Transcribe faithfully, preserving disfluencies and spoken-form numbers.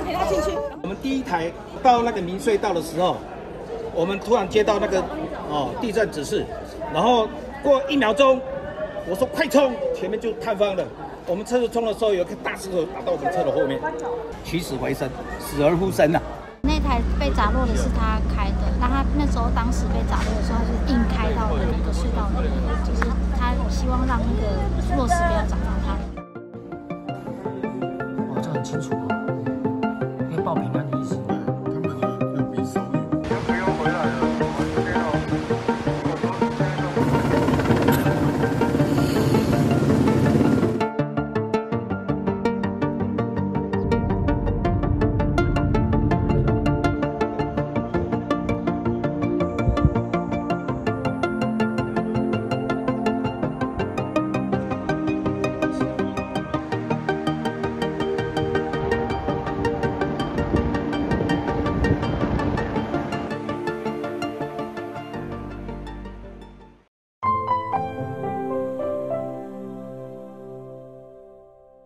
陪他进去。 我们第一台到那个明隧道的时候，我们突然接到那个哦地震指示，然后过一秒钟，我说快冲，前面就塌方了。我们车子冲的时候，有一颗大石头打到我们车的后面，起死回生，死而复生呐、啊。 那台被砸落的是他开的，那他那时候当时被砸落的时候，他是硬开到那个隧道里面，就是他希望让那个落石不要砸到他。 哦，这很清楚哦，因为爆屏。